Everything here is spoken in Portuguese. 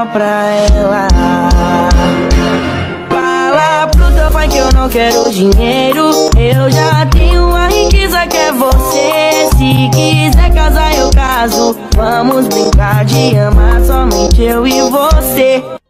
só pra ela. Fala pro teu pai que eu não quero dinheiro, eu já tenho uma riqueza que é você. Se quiser casar eu caso, vamos brincar de amar somente eu e você.